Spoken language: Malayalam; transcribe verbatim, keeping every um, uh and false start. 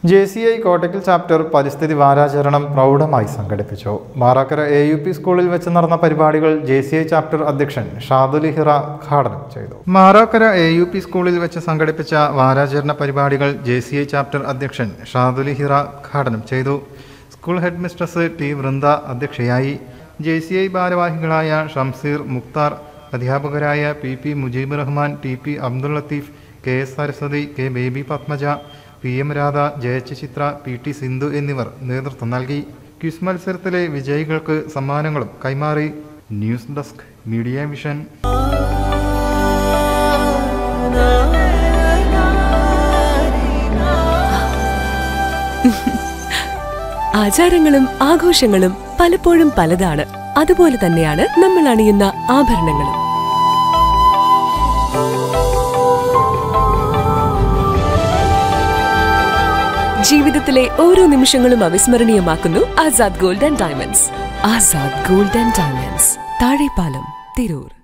J C I Kottakkal chapter പരിസ്ഥിതി വാരാചരണം പ്രൗഢമായി സംഘടിപ്പിച്ചു. മാറാക്കര എ യു പി സ്കൂളിൽ വെച്ച് നടന്ന പരിപാടികൾ ജെ സി ഐ ചാപ്റ്റർ അധ്യക്ഷൻ ഷാദുൽ ഹിറ ഉദ്ഘാടനം ചെയ്തു. മാറാക്കര എ യു പി സ്കൂളിൽ വെച്ച് സംഘടിപ്പിച്ച വാരാചരണ പരിപാടികൾ ജെ സി ഐ ചാപ്റ്റർ അധ്യക്ഷൻ ഷാദുൽ ഹിറ ഉദ്ഘാടനം ചെയ്തു. School head mistress T Vrinda അധ്യക്ഷയായി. ജെ സി ഐ ഭാരവാഹികളായ ഷംസീർ, മുക്താർ, അധ്യാപകരായ P P Mujeeb Rahman, T P Abdul Latheef, K S Saraswathi, K Baby Padmaja, P M Radha, ജയച്ച് ചിത്ര, പി ടി സിന്ധു എന്നിവർ നേതൃത്വം നൽകി. ക്വിസ് മത്സരത്തിലെ വിജയികൾക്ക് സമ്മാനങ്ങളും കൈമാറി. News desk media vision. ആചാരങ്ങളും ആഘോഷങ്ങളും പലപ്പോഴും പലതാണ്. അതുപോലെ തന്നെയാണ് നമ്മൾ അണിയുന്ന ആഭരണങ്ങളും. ജീവിതത്തിലെ ഓരോ നിമിഷങ്ങളും അവിസ്മരണീയമാക്കുന്നു Azad gold and diamonds. Azad gold and diamonds, Thazhepalam, Tirur.